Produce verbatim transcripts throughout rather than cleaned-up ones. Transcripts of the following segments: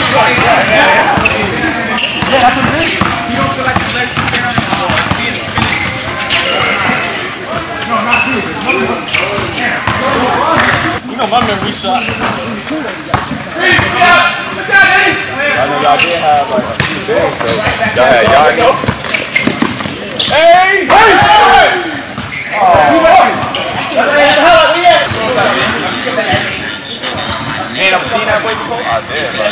Yeah, that's what it is. You don't feel like selecting down anymore. No, not you. You know my memory shot. I know y'all did have like a few things, so y'all had y'all. Hey! Hey! Hey! Ain't never seen that way before? I did, but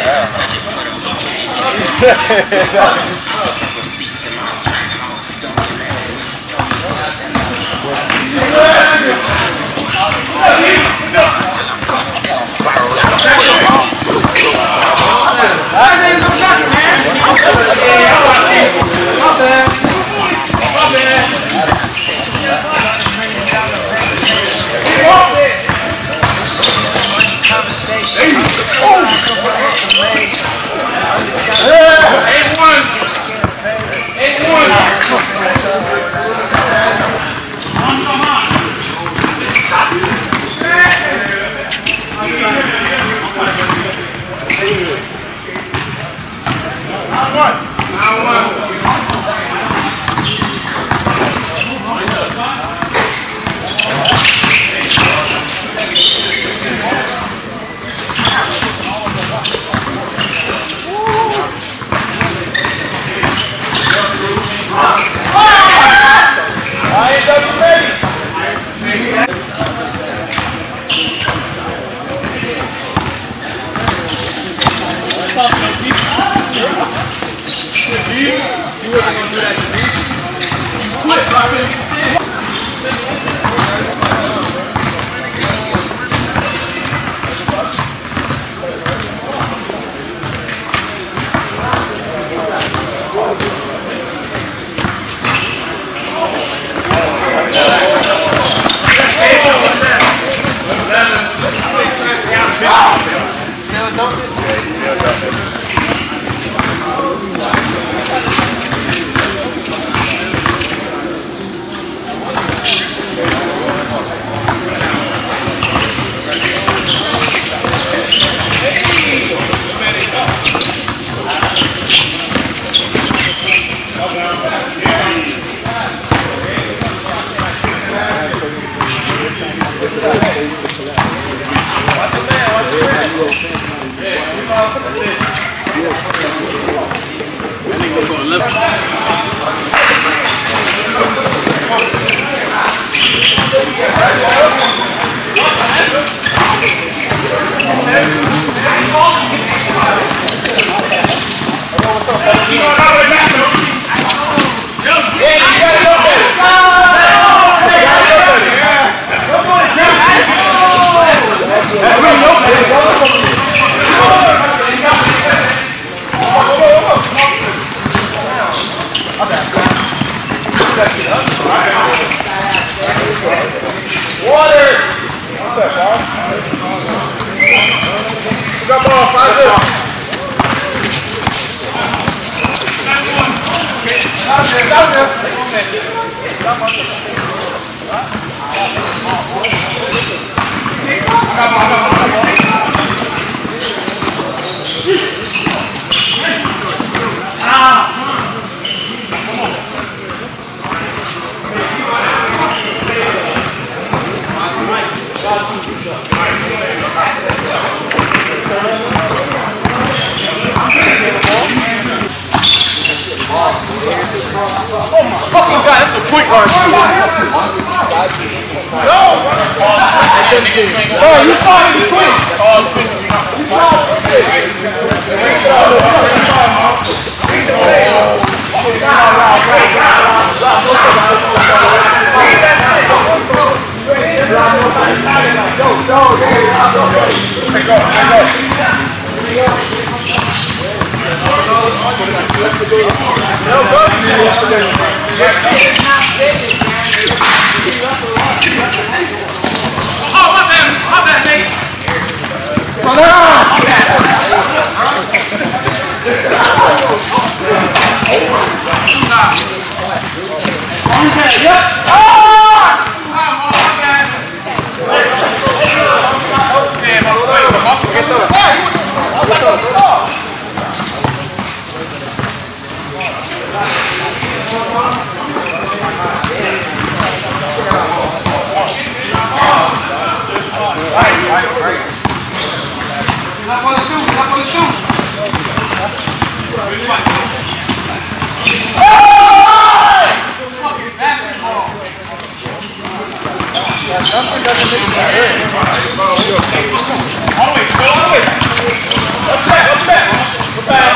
Something doesn't make that hurt. All the way, go all the way. Let's back, let's back. Go back.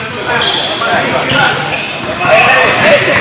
Hey, hey, hey.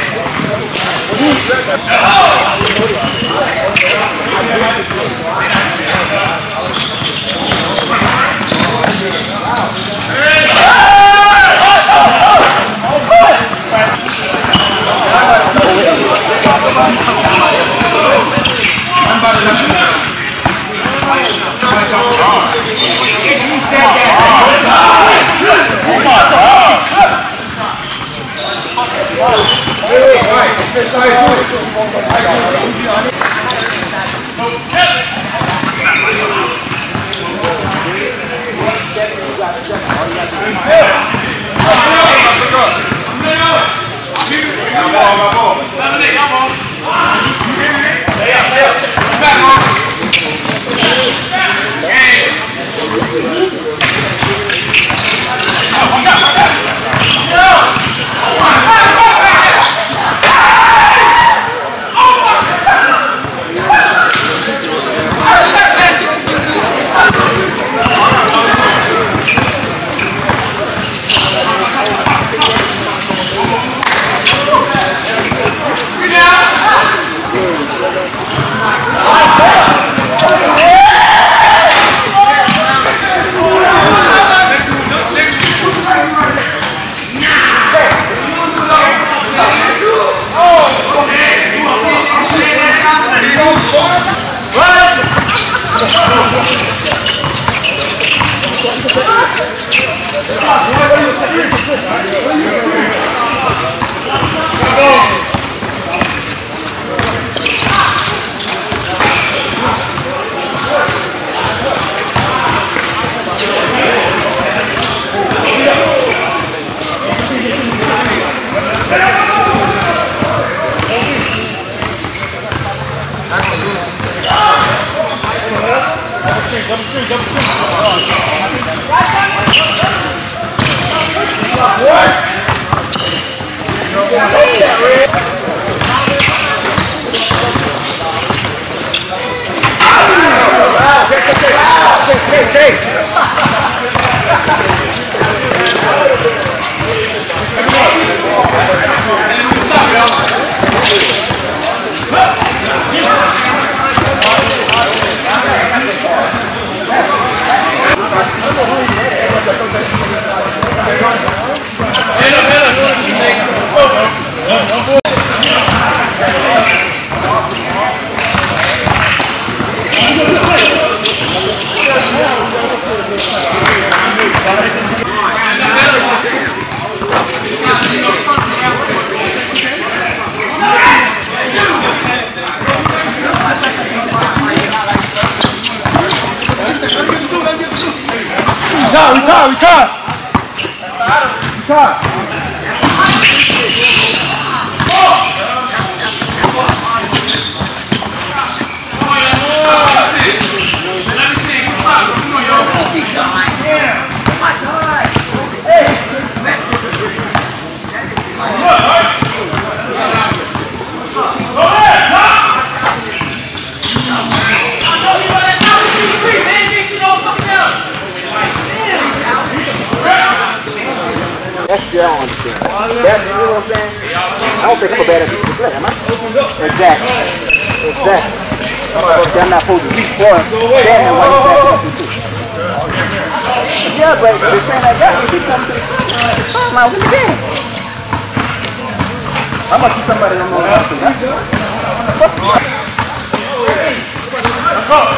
Retire, retire, retire! Retire! That's your own thing. That's, you know what I'm saying? I don't think I'm a bad at this play, am I? Exactly. Exactly. So I'm not supposed to reach for him, standing while he's back up too. Yeah, but they're saying like that, if he comes to the front, I'm out with the game. I'm going to see somebody on the other side. Let's go.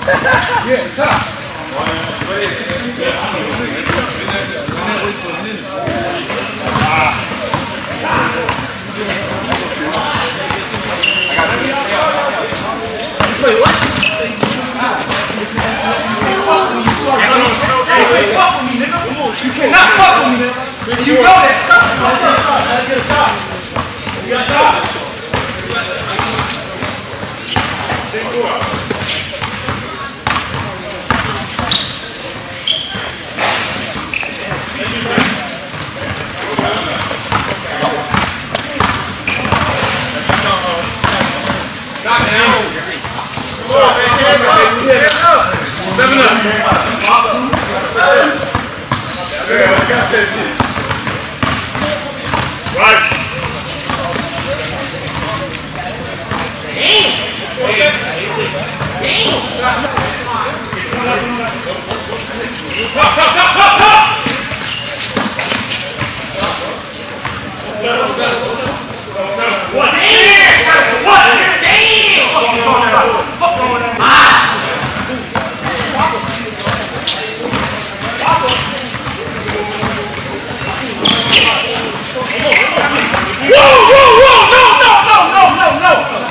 Yeah, top. Wait, what? Hey, fuck with me, nigga. You cannot fuck with me, nigga. You know that. Stop. Get a stop. You got to stop. Seven up. Right. Damn. Damn. Top, top, top, top, top. What? Damn. What? Damn. Ah. Whoa, whoa, whoa, no, no, no, no, no, no.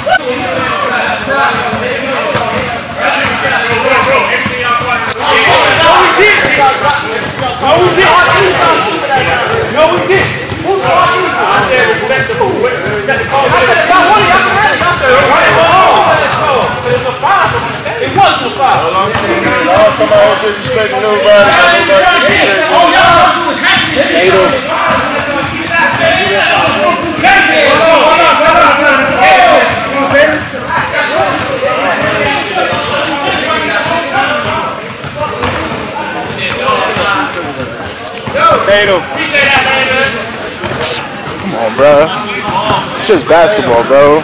No, we did. No, we did. Who saw you? I said, respect the food. I said, y'all won it. Y'all can have it. Y'all said, it was a five. It was a five. Y'all come out here disrespecting nobody. Oh, y'all was happy. Tatum. Come on, bro. It's just basketball, bro.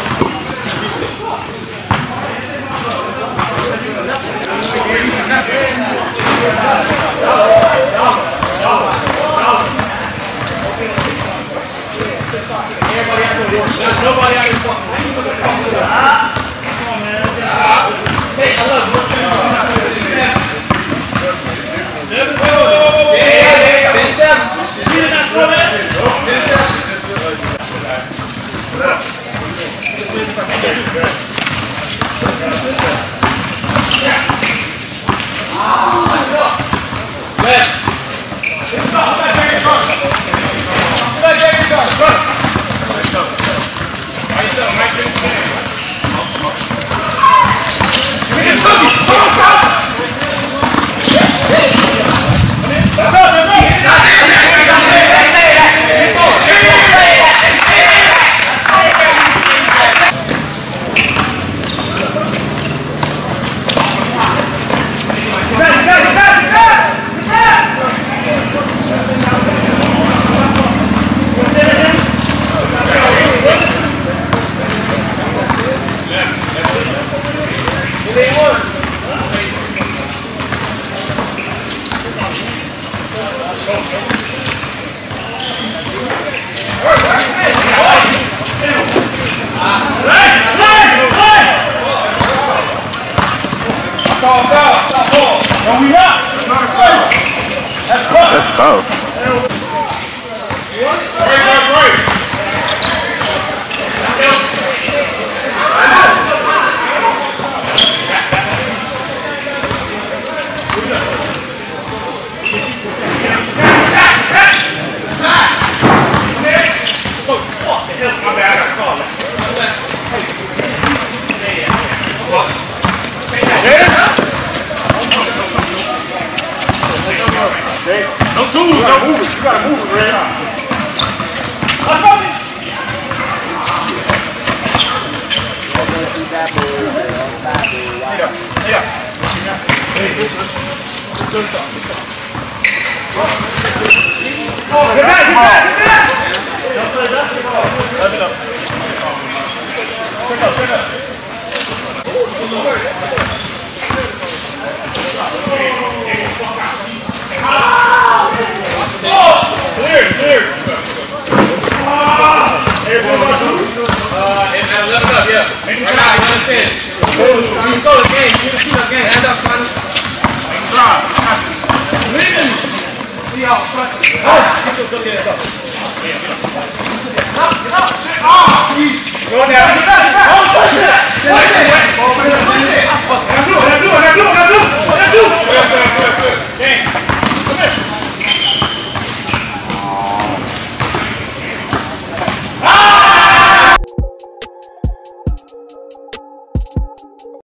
Nobody out here fucking. Come on, man. Hey, I love you. Seven. Ten seven. You did not score that? Ten seven. Left. It's not back there. Back there. Run. Right up, right there. Get him, cookie. Come on, come on. Let's go, let's go. That's tough. Right, right, right. Don't move, don't move it. You gotta move it, Red. Let's go. Yeah. Hey, this is good stuff. Get back, get back, get back! Don't play basketball. Let it up. Turn up, turn up. Clear, clear. Ah! Uh, and level up, yeah. Right now, one to ten. Let's go the game. You shoot the game. Hand up, son. Drive. Win. See y'all. Get your good hands up. Get up, get up. Ah! Go down. Don't touch it.